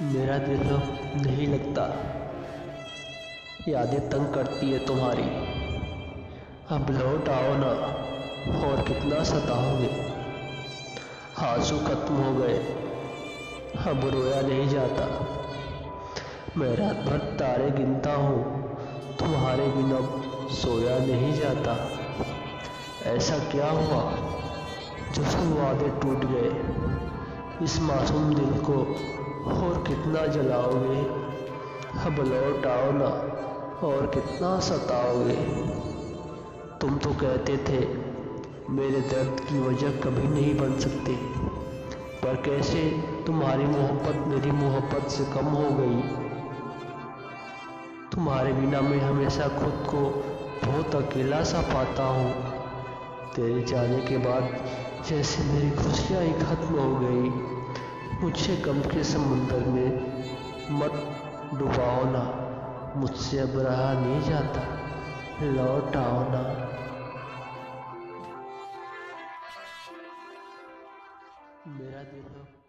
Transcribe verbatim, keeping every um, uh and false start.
मेरा दिल नहीं लगता, यादें तंग करती है तुम्हारी। अब लौट आओ ना, और कितना सताओगे। आंसू खत्म हो गए, अब रोया नहीं जाता। मैं रात भर तारे गिनता हूँ, तुम्हारे बिना सोया नहीं जाता। ऐसा क्या हुआ जो सब वादे टूट गए। इस मासूम दिल को और कितना जलाओगे। अब लौट आओ ना, और कितना सताओगे। तुम तो कहते थे मेरे दर्द की वजह कभी नहीं बन सकते, पर कैसे तुम्हारी मोहब्बत मेरी मोहब्बत से कम हो गई। तुम्हारे बिना मैं हमेशा खुद को बहुत अकेला सा पाता हूँ। तेरे जाने के बाद जैसे मेरी खुशियाँ ही खत्म हो गई। मुझे गम के समुंदर में मत डुबाओ ना, मुझसे अब रहा नहीं जाता। लौट आओ ना। मेरा दिल